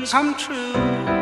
come true.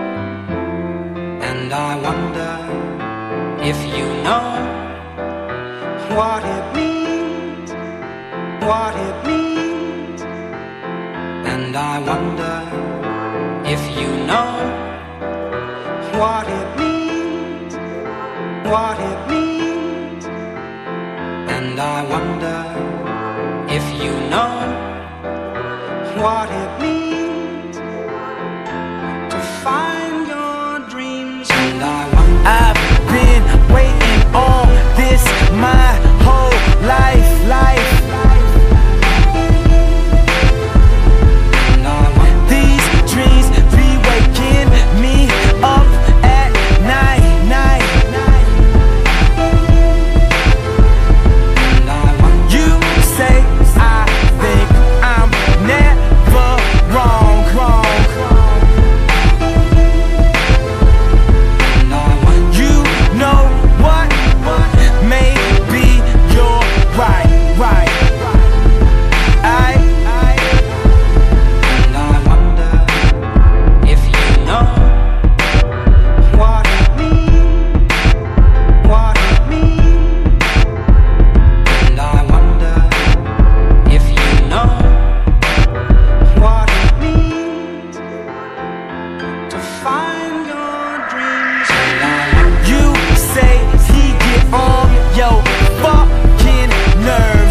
And I wonder if you know what it means, what it means. And I wonder if you know what it means, what it means. And I wonder if you know what it means to find your dreams. And I wonder, I've been waiting on this my whole life. and I wonder, These dreams be waking me up at night. and I wonder, You say I think I'm never wrong. and I wonder, You know what? Maybe you're right. and I wonder if you know what it means, what it means. And I wonder if you know what it means to find your dreams. And I wonder, You say he get on your fucking nerves.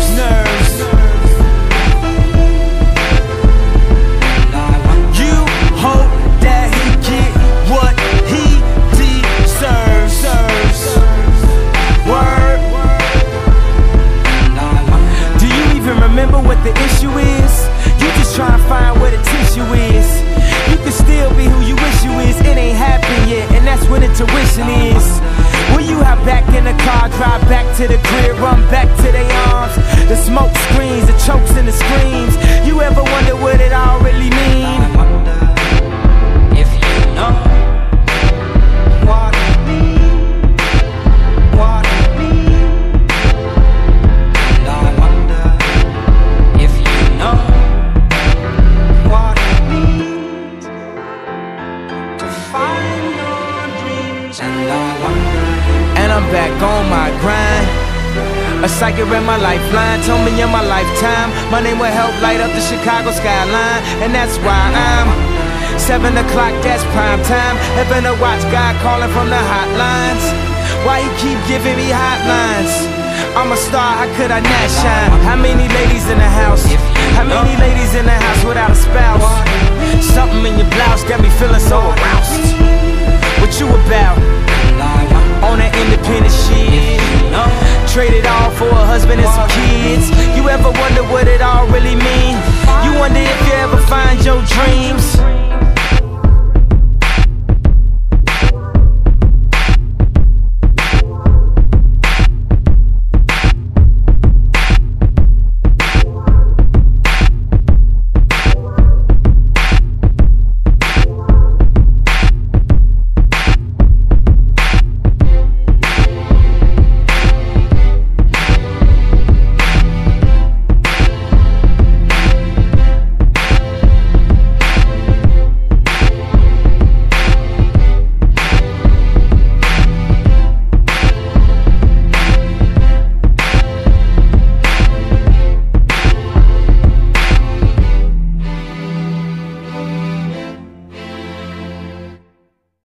and I wonder, You hope that he get what he deserves. Word. and I wonder, Do you even remember what the issue is? You just try and find where the tissue is. You can still be who you wish you is. It ain't happened yet, and that's what intuition is. Will you hop back in the car, drive back to the crib, run back to their arms? The smoke screens, the chokes and the screams. You ever wonder what it all really mean? I wonder if you know what it means, what it means. And I wonder if you know what it means to find your dreams. And I wonder, And I'm back on my grind. A psychic read my lifeline, told me in my lifetime my name will help light up the Chicago skyline. And that's why I'm 7 o'clock, that's prime time. Heaven to watch God calling from the hotlines. Why he keep giving me hotlines? I'm a star, how could I not shine? How many ladies in the house? How many ladies in the house without a spouse? Something in your blouse got me feeling so aroused. What you about? and I wonder, On that independent shit, traded all for a husband and some kids. You ever wonder what it all really mean? You wonder if you ever find your dream?